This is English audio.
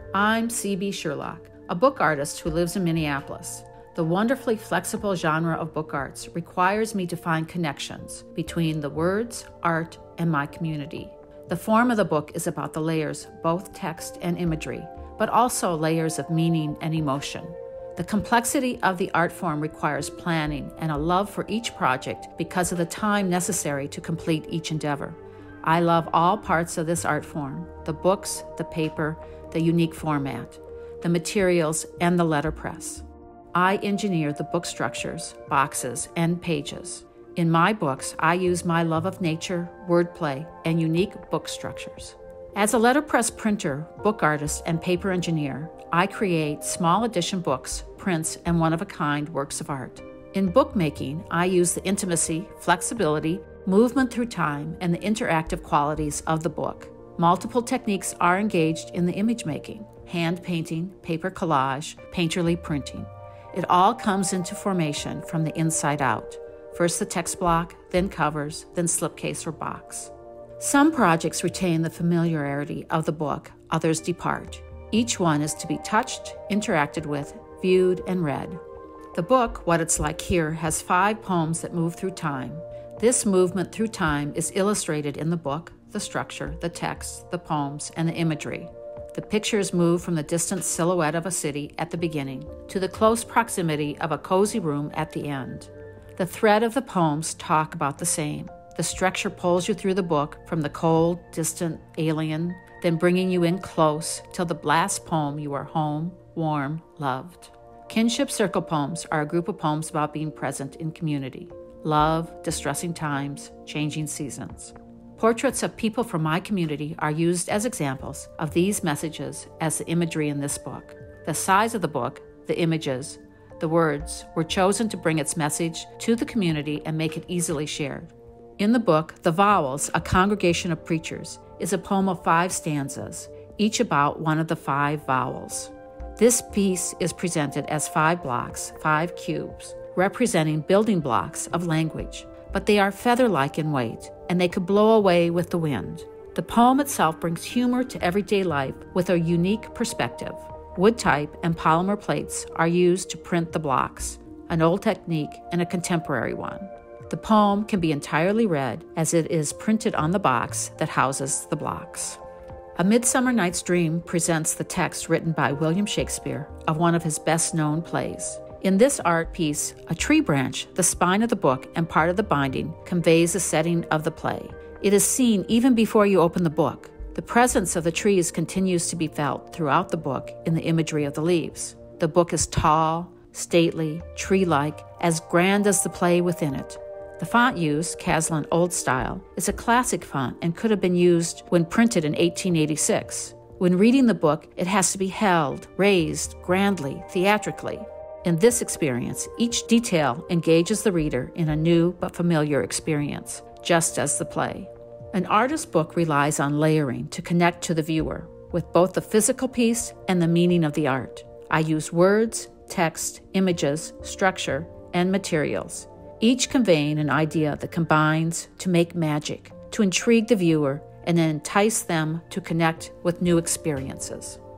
I'm C.B. Sherlock, a book artist who lives in Minneapolis. The wonderfully flexible genre of book arts requires me to find connections between the words, art, and my community. The form of the book is about the layers, both text and imagery, but also layers of meaning and emotion. The complexity of the art form requires planning and a love for each project because of the time necessary to complete each endeavor. I love all parts of this art form: the books, the paper, the unique format, the materials, and the letterpress. I engineer the book structures, boxes, and pages. In my books, I use my love of nature, wordplay, and unique book structures. As a letterpress printer, book artist, and paper engineer, I create small edition books, prints, and one-of-a-kind works of art. In bookmaking, I use the intimacy, flexibility, movement through time, and the interactive qualities of the book. Multiple techniques are engaged in the image making: hand painting, paper collage, painterly printing. It all comes into formation from the inside out. First the text block, then covers, then slipcase or box. Some projects retain the familiarity of the book, others depart. Each one is to be touched, interacted with, viewed, and read. The book, What It's Like Here, has 5 poems that move through time. This movement through time is illustrated in the book, the structure, the text, the poems, and the imagery. The pictures move from the distant silhouette of a city at the beginning to the close proximity of a cozy room at the end. The thread of the poems talk about the same. The structure pulls you through the book from the cold, distant, alien, then bringing you in close till the last poem you are home, warm, loved. Kinship circle poems are a group of poems about being present in community, love, distressing times, changing seasons. Portraits of people from my community are used as examples of these messages as the imagery in this book. The size of the book, the images, the words were chosen to bring its message to the community and make it easily shared. In the book, The Vowels, A Congregation of Preachers, is a poem of 5 stanzas, each about one of the 5 vowels. This piece is presented as 5 blocks, 5 cubes, representing building blocks of language, but they are feather-like in weight, and they could blow away with the wind. The poem itself brings humor to everyday life with a unique perspective. Wood type and polymer plates are used to print the blocks, an old technique and a contemporary one. The poem can be entirely read as it is printed on the box that houses the blocks. A Midsummer Night's Dream presents the text written by William Shakespeare of one of his best-known plays. In this art piece, a tree branch, the spine of the book and part of the binding, conveys the setting of the play. It is seen even before you open the book. The presence of the trees continues to be felt throughout the book in the imagery of the leaves. The book is tall, stately, tree-like, as grand as the play within it. The font used, Caslin Old Style, is a classic font and could have been used when printed in 1886. When reading the book, it has to be held, raised, grandly, theatrically. In this experience, each detail engages the reader in a new but familiar experience, just as the play. An artist's book relies on layering to connect to the viewer, with both the physical piece and the meaning of the art. I use words, text, images, structure, and materials, each conveying an idea that combines to make magic, to intrigue the viewer, and entice them to connect with new experiences.